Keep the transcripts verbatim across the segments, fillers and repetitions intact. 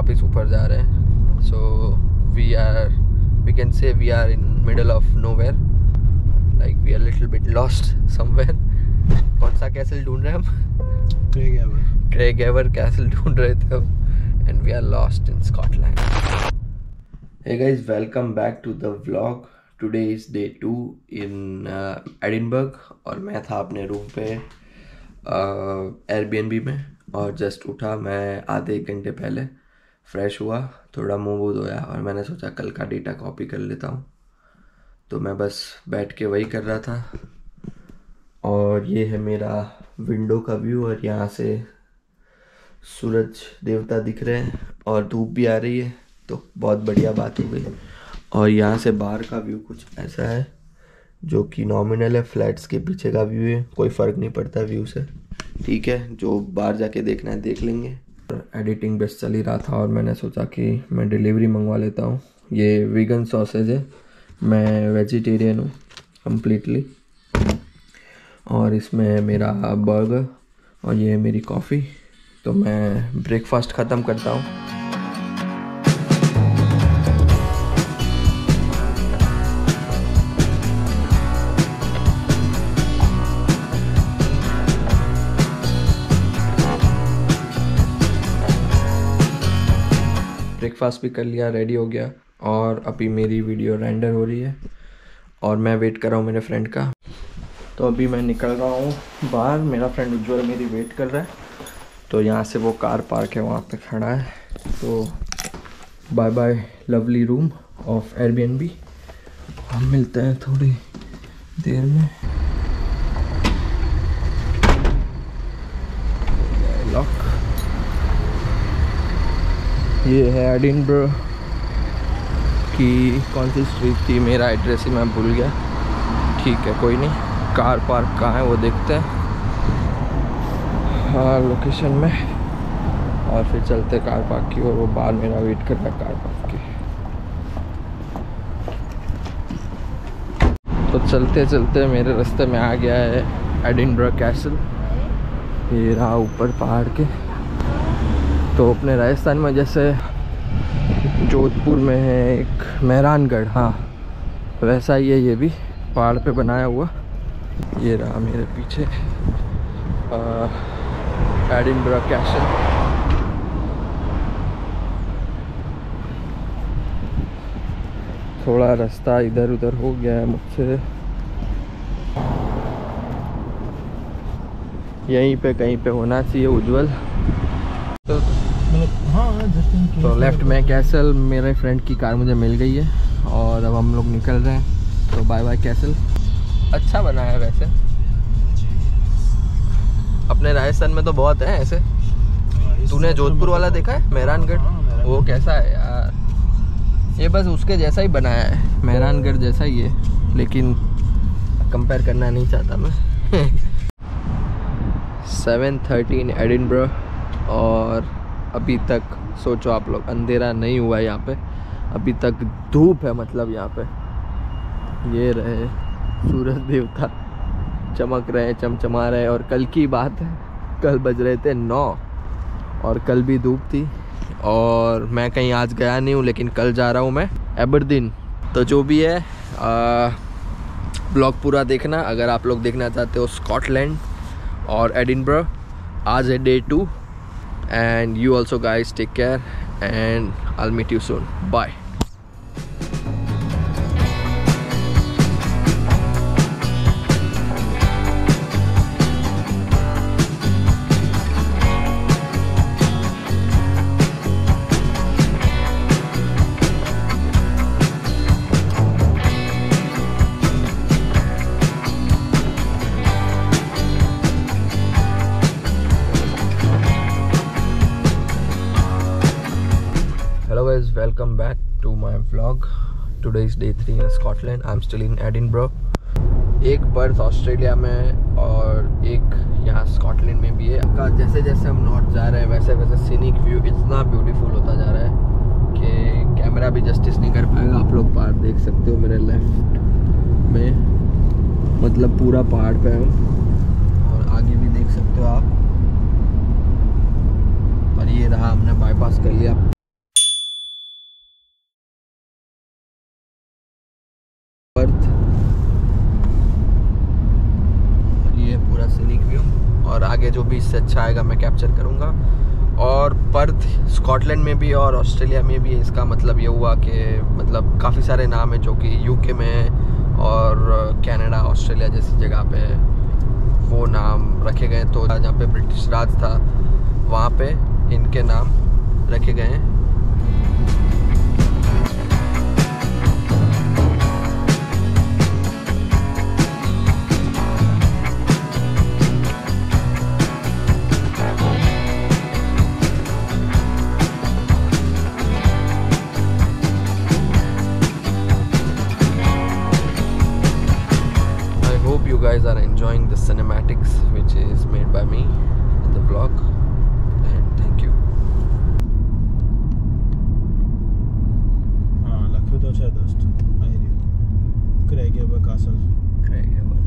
वापस ऊपर जा रहे हैं। So we are we can say we are in middle of nowhere, like we are little bit lost somewhere. कौन सा कैसल ढूंढ रहे हैं हम? क्रेगहैवर क्रेगहैवर कैसल ढूंढ रहे थे हम, and we are lost in Scotland. Hey guys, welcome back to the vlog. Today is day two in Edinburgh और मैं था अपने रूम पे एयरबीएनबी में और जस्ट उठा मैं आधे एक घंटे पहले। फ्रेश हुआ, थोड़ा मुंह वूह धोया और मैंने सोचा कल का डेटा कॉपी कर लेता हूँ। तो मैं बस बैठ के वही कर रहा था। और ये है मेरा विंडो का व्यू और यहाँ से सूरज देवता दिख रहे हैं और धूप भी आ रही है, तो बहुत बढ़िया बात हो गई। और यहाँ से बाहर का व्यू कुछ ऐसा है जो कि नॉमिनल है, फ्लैट्स के पीछे का व्यू है, कोई फ़र्क नहीं पड़ता व्यू से। ठीक है, जो बाहर जाके देखना है देख लेंगे। एडिटिंग बेस्ट चल ही रहा था और मैंने सोचा कि मैं डिलीवरी मंगवा लेता हूँ। ये वीगन सॉसेज है, मैं वेजिटेरियन हूँ कम्प्लीटली। और इसमें है मेरा बर्गर और ये है मेरी कॉफ़ी। तो मैं ब्रेकफास्ट ख़त्म करता हूँ। ब्रेकफास्ट भी कर लिया, रेडी हो गया और अभी मेरी वीडियो रेंडर हो रही है और मैं वेट कर रहा हूँ मेरे फ्रेंड का। तो अभी मैं निकल रहा हूँ बाहर, मेरा फ्रेंड उज्ज्वल मेरी वेट कर रहा है। तो यहाँ से वो कार पार्क है वहाँ पे खड़ा है। तो bye bye lovely room of Airbnb, हम मिलते हैं थोड़ी देर में। लॉक। ये है एडिनबर्ग की कौन सी स्ट्रीट थी, मेरा एड्रेस ही मैं भूल गया। ठीक है, कोई नहीं। कार पार्क कहाँ है वो देखते हैं, हाँ लोकेशन में, और फिर चलते कार पार्क की। और वो बाहर मेरा वेट कर रहा है कार पार्क की। तो चलते चलते मेरे रास्ते में आ गया है एडिनबर्ग कैसल। ये रहा ऊपर पहाड़ के। तो अपने राजस्थान में जैसे जोधपुर में है एक मेहरानगढ़, हाँ वैसा ही है ये भी, पहाड़ पे बनाया हुआ। ये रहा मेरे पीछे एडिनबर्ग कैसल। थोड़ा रास्ता इधर उधर हो गया है मुझसे, यहीं पे कहीं पे होना चाहिए उज्ज्वल। तो हाँ, तो लेफ्ट में कैसल, मेरे फ्रेंड की कार मुझे मिल गई है और अब हम लोग निकल रहे हैं। तो बाय बाय कैसल। अच्छा बना है वैसे, अपने राजस्थान में तो बहुत है ऐसे। तूने जोधपुर वाला देखा है मेहरानगढ़, वो कैसा है यार, ये बस उसके जैसा ही बनाया है, मेहरानगढ़ जैसा ही है, लेकिन कंपेयर करना नहीं चाहता मैं। सेवन थर्टी इन एडिनबर्ग और अभी तक सोचो आप लोग, अंधेरा नहीं हुआ है यहाँ पे, अभी तक धूप है। मतलब यहाँ पे ये रहे सूरज देवता चमक रहे हैं, चमचमा रहे हैं। और कल की बात है, कल बज रहे थे नौ और कल भी धूप थी। और मैं कहीं आज गया नहीं हूँ, लेकिन कल जा रहा हूँ मैं एबरदीन। तो जो भी है ब्लॉग पूरा देखना अगर आप लोग देखना चाहते हो स्कॉटलैंड और एडिनबर्ग। आज है day two and you also guys take care and I'll meet you soon. Bye. Welcome back to my vlog. Today is day three in Scotland. I'm still in Edinburgh. एक birth Australia में और एक यहाँ Scotland में भी है। जैसे जैसे हम नॉर्थ जा रहे हैं वैसे वैसे सीनिक व्यू इतना ब्यूटीफुल होता जा रहा है कि कैमरा भी जस्टिस नहीं कर पाएगा। आप लोग पहाड़ देख सकते हो मेरे लेफ्ट में, मतलब पूरा पहाड़ पे हम, और आगे भी देख सकते हो आप। और ये रहा, हमने बाईपास कर लिया। जो भी इससे अच्छा आएगा मैं कैप्चर करूँगा। और पर्थ स्कॉटलैंड में भी और ऑस्ट्रेलिया में भी इसका मतलब ये हुआ कि मतलब काफ़ी सारे नाम है जो कि यूके में और कनाडा ऑस्ट्रेलिया जैसी जगह पे वो नाम रखे गए। तो जहाँ पे ब्रिटिश राज था वहाँ पे इनके नाम रखे गए हैं। You guys are enjoying the cinematics which is made by me in the vlog, and thank you. हाँ लखनऊ तो अच्छा दोस्त आई रही क्रेगेवर कासल। क्रेगेवर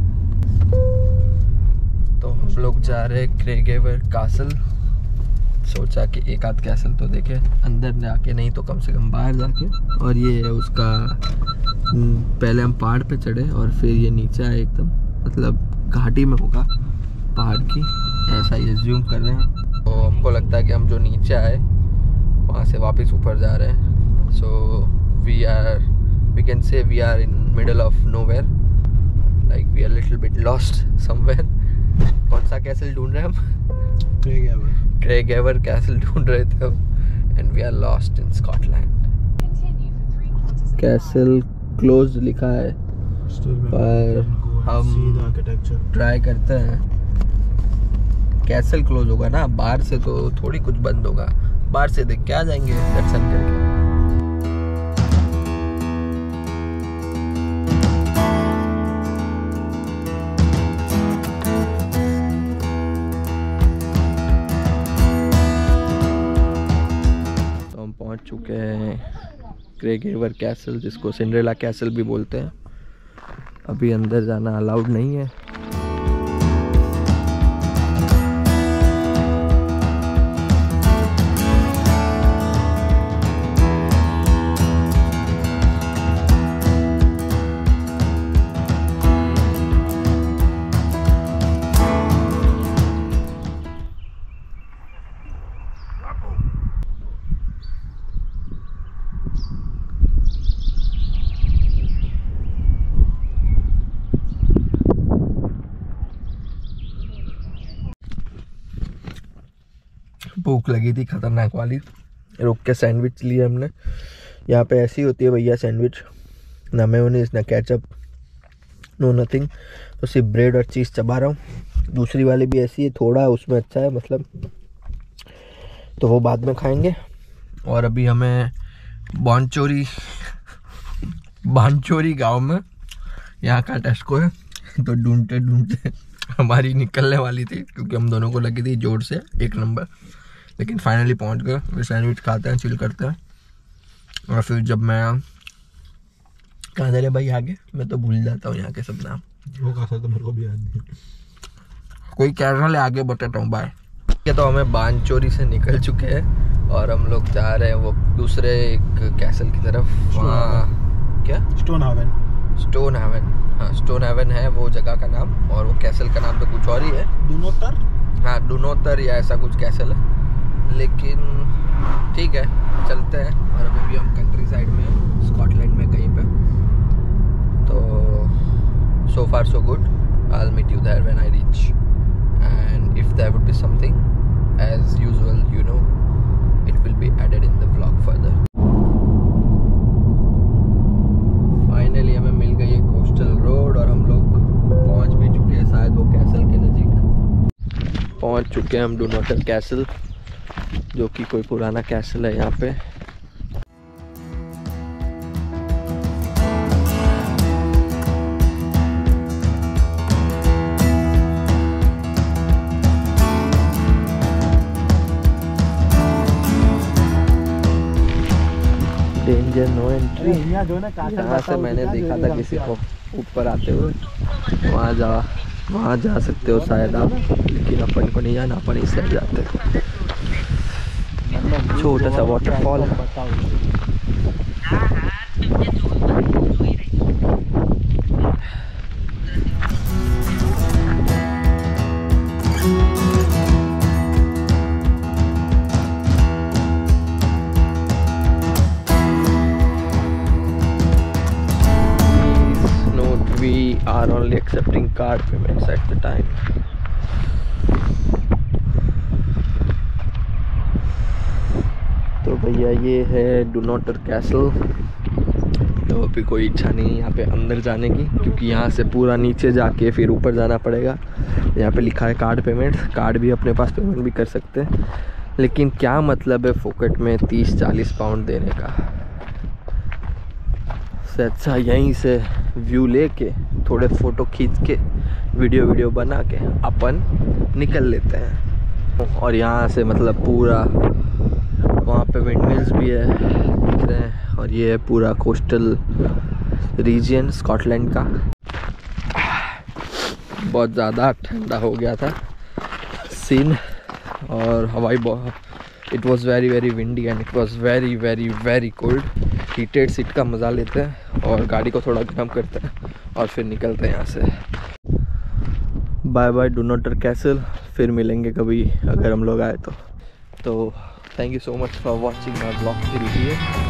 तो हम लोग जा रहे हैं क्रेगेवर कासल। सोचा कि एक आध कैसल तो देखे अंदर जाके, नहीं तो कम से कम बाहर जाके। और ये है उसका, पहले हम पहाड़ पे चढ़े और फिर ये नीचे आए एकदम, मतलब घाटी में होगा पहाड़ की, ऐसा ही एज्यूम कर रहे हैं। तो हमको लगता है कि हम जो नीचे आए वहाँ से वापस ऊपर जा रहे हैं। So we are we can say we are in middle of nowhere, like we are little bit lost somewhere. कौन सा कैसल ढूंढ रहे हैं हम? क्रेगेवर क्रेगेवर कैसल ढूंढ रहे थे and we are lost in Scotland. Castle close लिखा है पर हम ट्राई करते हैं। कैसल क्लोज होगा ना, बाहर से तो थोड़ी कुछ बंद होगा, बाहर से देख के आ जाएंगे दर्शन करके। तो हम पहुंच चुके हैं क्रेगेवर कैसल, जिसको सिंड्रेला कैसल भी बोलते हैं। अभी अंदर जाना अलाउड नहीं है। भूख लगी थी खतरनाक वाली, रुक के सैंडविच लिए हमने। यहाँ पे ऐसी होती है भैया सैंडविच, ना मेयोनीज ना केचप, नो नथिंग, तो सिर्फ ब्रेड और चीज़ चबा रहा हूँ। दूसरी वाली भी ऐसी है, थोड़ा उसमें अच्छा है मतलब, तो वो बाद में खाएंगे। और अभी हमें बानचोरी बानचोरी गांव में यहाँ का टेस्को है, तो ढूंढते ढूंढते हमारी निकलने वाली थी क्योंकि हम दोनों को लगी थी जोर से एक नंबर, लेकिन फाइनली पहुंच गए। वे सैंडविच खाते हैं, चिल करते हैं। और फिर जब मैं कहाँ जा रहे भाई आगे, मैं तो भूल जाता हूँ यहाँ के सब नाम। वो कहा था तो मेरे को भी याद नहीं, कोई कह रहा है आगे बताता हूँ बाय। ये तो हमें बानचोरी से निकल चुके हैं और हम लोग जा रहे हैं वो दूसरे एक कैसल की तरफ। वहाँ क्या स्टोन हेवन, स्टोन हेवन, हाँ स्टोन हेवन है वो जगह का नाम, और वो कैसल का नाम तो कुछ और ही है, डुनोतर। हाँ डुनोतर या ऐसा कुछ कैसल है, लेकिन ठीक है चलते हैं। और अभी भी हम कंट्री साइड में स्कॉटलैंड में कहीं पे, तो so far so good. I will meet you there when I reach, and if there would be something as usual you know it will be added in the vlog further. Finally हमें मिल गई एक coastal road और हम लोग पहुंच भी चुके हैं शायद वो कैसल के नज़दीक। पहुंच चुके हैं हम डुनोटर कैसल, जो कि कोई पुराना कैसल है यहाँ पे। Danger no entry. यहाँ से मैंने देखा था किसी को ऊपर आते हुए, वहाँ जा वहाँ जा सकते हो शायद आप, लेकिन अपन को नहीं जाना, अपन इस साइड जाते हैं। छोटा सा वाटरफॉल है। are only accepting card payments at the time. तो भैया ये है डुनोटर कैसल। तो अभी कोई इच्छा नहीं है यहाँ पे अंदर जाने की, क्योंकि यहाँ से पूरा नीचे जाके फिर ऊपर जाना पड़ेगा। यहाँ पे लिखा है कार्ड पेमेंट, कार्ड भी अपने पास पेमेंट भी कर सकते हैं, लेकिन क्या मतलब है फोकट में तीस चालीस पाउंड देने का। से अच्छा यहीं से व्यू लेके थोड़े फ़ोटो खींच के वीडियो वीडियो बना के अपन निकल लेते हैं। और यहाँ से मतलब पूरा वहाँ पे विंडमिल्स भी है दिख रहे हैं, और ये है पूरा कोस्टल रीजन स्कॉटलैंड का। बहुत ज़्यादा ठंडा हो गया था सीन, और हवाई बहुत it was very very windy and it was very very very cold. Heated seat का मज़ा लेते हैं और गाड़ी को थोड़ा गर्म करते हैं और फिर निकलते हैं यहाँ से। बाय बाय डुनोटर कैसल, फिर मिलेंगे कभी अगर हम लोग आए तो। तो thank you so much for watching my blog till here.